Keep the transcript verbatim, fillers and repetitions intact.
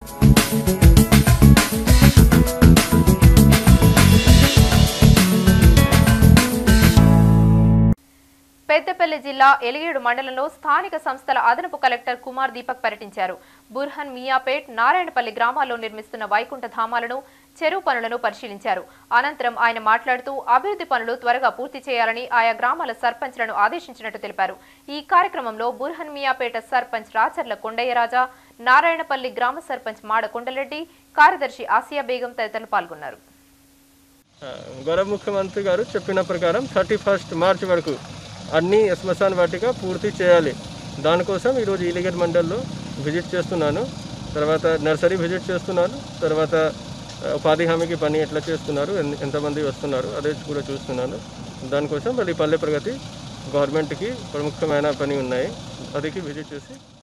పెద్దపల్లి జిల్లా ఎలిగేడు మండలంలో స్థానిక సంస్థల అదనపు కలెక్టర్ కుమార్ దీపక్ పర్యటించారు. బుర్హన్ మియాపేట్, నారాయణపల్లి గ్రామాల్లో నిర్మిస్తున్న వైకుంఠ ధామాలను, చెరువు పనులను పరిశీలించారు. అనంతరం ఆయన మాట్లాడుతూ అభివృద్ధి పనులు త్వరగా పూర్తి చేయాలని ఆయా గ్రామాల సర్పంచ్లను ఆదేశించినట్టు తెలిపారు. ఈ కార్యక్రమంలో బుర్హన్ మియాపేట సర్పంచ్ రాచర్ల కొండయ్యరాజా, నారాయణపల్లి గ్రామ సర్పంచ్ మాడ కొండలరెడ్డి, కార్యదర్శి ఆసియా బేగం తదితరులు పాల్గొన్నారు. గౌరవ ముఖ్యమంత్రి గారు చెప్పిన ప్రకారం థర్టీ ఫస్ట్ మార్చి వరకు అన్ని శ్మశాన వాటిక పూర్తి చేయాలి. దానికోసం ఈరోజు ఎలిగేడు మండల్లో విజిట్ చేస్తున్నాను. తర్వాత నర్సరీ విజిట్ చేస్తున్నాను. తర్వాత ఉపాధి హామీకి పని ఎట్లా చేస్తున్నారు, ఎంతమంది వస్తున్నారు అదే కూడా చూస్తున్నాను. దానికోసం మళ్ళీ పల్లె ప్రగతి గవర్నమెంట్కి ప్రముఖమైన పని ఉన్నాయి, అదికి విజిట్ చేసి